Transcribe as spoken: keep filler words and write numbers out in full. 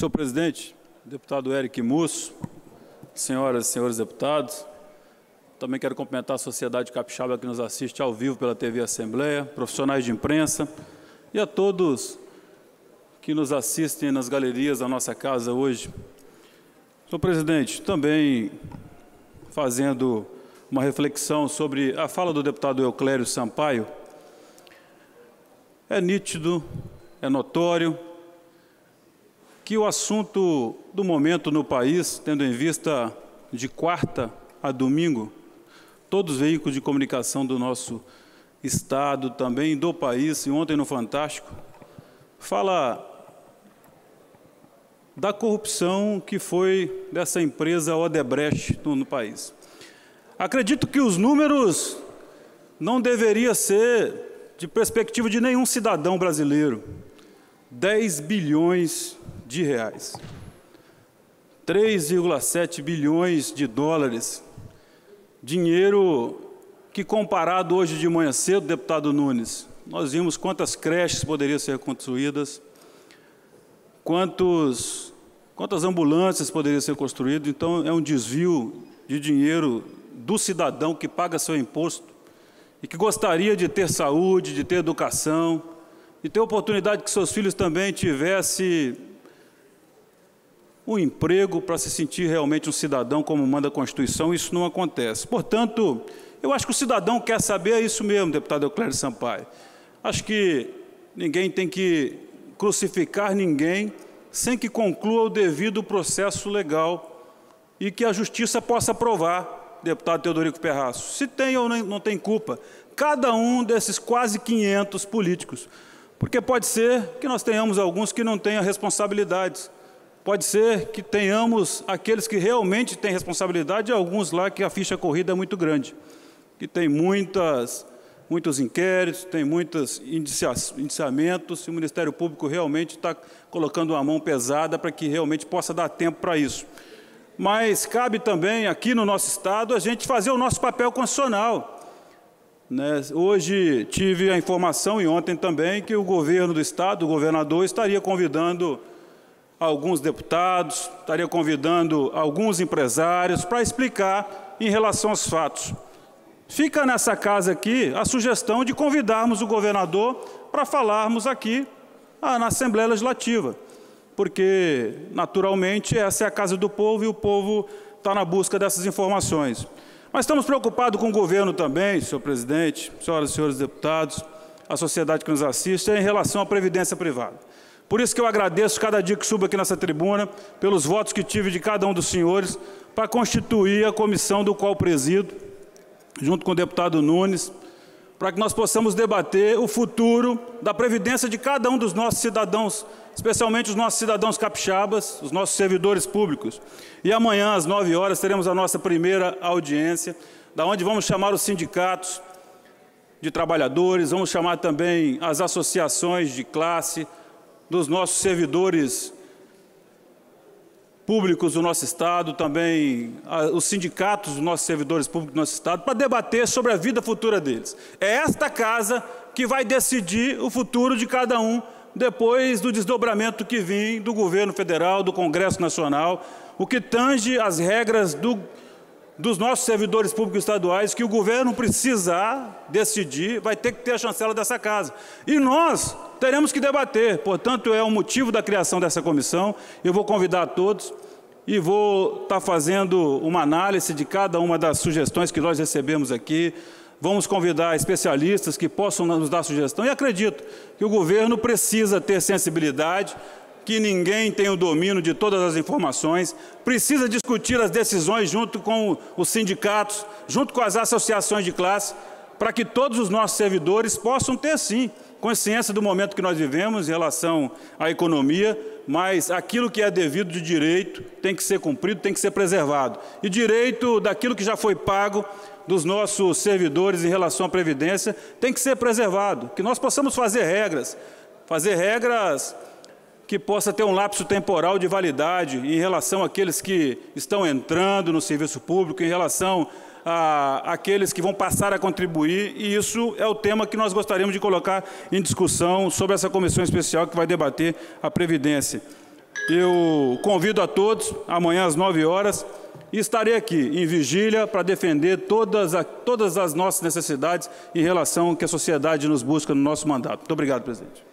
Senhor presidente, deputado Eric Musso, senhoras e senhores deputados, também quero cumprimentar a sociedade capixaba que nos assiste ao vivo pela T V Assembleia, profissionais de imprensa e a todos que nos assistem nas galerias da nossa casa hoje. Senhor presidente, também fazendo uma reflexão sobre a fala do deputado Euclério Sampaio, é nítido, é notório que o assunto do momento no país, tendo em vista de quarta a domingo, todos os veículos de comunicação do nosso Estado, também do país, e ontem no Fantástico, fala da corrupção que foi dessa empresa Odebrecht no, no país. Acredito que os números não deveriam ser de perspectiva de nenhum cidadão brasileiro. dez bilhões de reais. três vírgula sete bilhões de dólares. Dinheiro que, comparado hoje de manhã cedo, deputado Nunes, nós vimos quantas creches poderiam ser construídas, quantos, quantas ambulâncias poderiam ser construídas. Então, é um desvio de dinheiro do cidadão que paga seu imposto e que gostaria de ter saúde, de ter educação, de ter a oportunidade que seus filhos também tivessem um emprego para se sentir realmente um cidadão como manda a Constituição. Isso não acontece. Portanto, eu acho que o cidadão quer saber, é isso mesmo, deputado Euclério Sampaio. Acho que ninguém tem que crucificar ninguém sem que conclua o devido processo legal e que a justiça possa provar, deputado Teodorico Perrasso, se tem ou não tem culpa, cada um desses quase quinhentos políticos. Porque pode ser que nós tenhamos alguns que não tenham responsabilidades. Pode ser que tenhamos aqueles que realmente têm responsabilidade e alguns lá que a ficha corrida é muito grande, que tem muitas, muitos inquéritos, tem muitos indiciamentos, e o Ministério Público realmente está colocando uma mão pesada para que realmente possa dar tempo para isso. Mas cabe também aqui no nosso Estado a gente fazer o nosso papel constitucional. Né? Hoje tive a informação, e ontem também, que o governo do Estado, o governador, estaria convidando alguns deputados, estaria convidando alguns empresários para explicar em relação aos fatos. Fica nessa casa aqui a sugestão de convidarmos o governador para falarmos aqui ah, na Assembleia Legislativa, porque, naturalmente, essa é a casa do povo e o povo está na busca dessas informações. Mas estamos preocupados com o governo também, senhor presidente, senhoras e senhores deputados, a sociedade que nos assiste, em relação à previdência privada. Por isso que eu agradeço cada dia que subo aqui nessa tribuna, pelos votos que tive de cada um dos senhores, para constituir a comissão do qual presido, junto com o deputado Nunes, para que nós possamos debater o futuro da previdência de cada um dos nossos cidadãos, especialmente os nossos cidadãos capixabas, os nossos servidores públicos. E amanhã, às nove horas, teremos a nossa primeira audiência, da onde vamos chamar os sindicatos de trabalhadores, vamos chamar também as associações de classe, dos nossos servidores públicos do nosso Estado, também os sindicatos dos nossos servidores públicos do nosso Estado, para debater sobre a vida futura deles. É esta casa que vai decidir o futuro de cada um, depois do desdobramento que vem do governo federal, do Congresso Nacional, o que tange as regras do, dos nossos servidores públicos estaduais, que o governo precisar decidir, vai ter que ter a chancela dessa casa. E nós teremos que debater, portanto, é o motivo da criação dessa comissão. Eu vou convidar a todos e vou estar fazendo uma análise de cada uma das sugestões que nós recebemos aqui. Vamos convidar especialistas que possam nos dar sugestão, e acredito que o governo precisa ter sensibilidade, que ninguém tem o domínio de todas as informações, precisa discutir as decisões junto com os sindicatos, junto com as associações de classe, para que todos os nossos servidores possam ter, sim, consciência do momento que nós vivemos em relação à economia, mas aquilo que é devido de direito tem que ser cumprido, tem que ser preservado. E direito daquilo que já foi pago dos nossos servidores em relação à Previdência tem que ser preservado, que nós possamos fazer regras, fazer regras que possa ter um lapso temporal de validade em relação àqueles que estão entrando no serviço público, em relação a, àqueles que vão passar a contribuir, e isso é o tema que nós gostaríamos de colocar em discussão sobre essa comissão especial que vai debater a Previdência. eu convido a todos, amanhã às nove horas, e estarei aqui em vigília para defender todas, a, todas as nossas necessidades em relação ao que a sociedade nos busca no nosso mandato. Muito obrigado, presidente.